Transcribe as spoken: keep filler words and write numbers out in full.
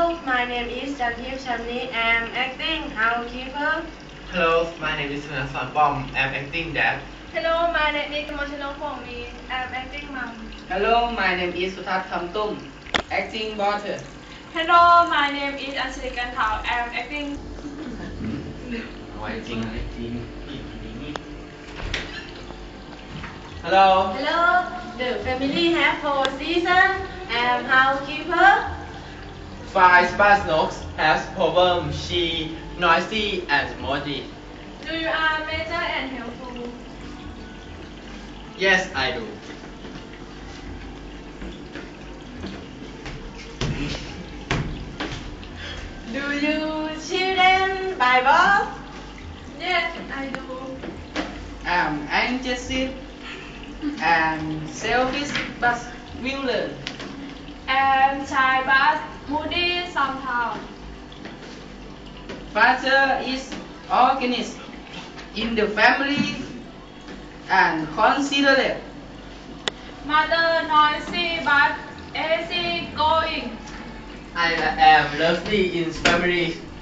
my name is Jatip Chamni. I am acting housekeeper. Hello, my name is Sunasan Bom. I'm acting dad. Hello, my name is Mochilong Pongmi. I am acting mom. Hello, my name is Sutat Thamtum, acting daughter. Hello, my name is Anshalikan Thao. I am acting. เอาไว้จริงอะไรจริง Hello. Hello, the family have four seasons. I am housekeeper. Five Spasnox has problem. She noisy and moody. Do you are major and helpful? Yes, I do. Do you children Bible? Yes, I do. I'm anxious and selfish but will learn. Am shy but moody sometimes. Father is organist in the family and considerate. Mother noisy but easy going. I am lovely in family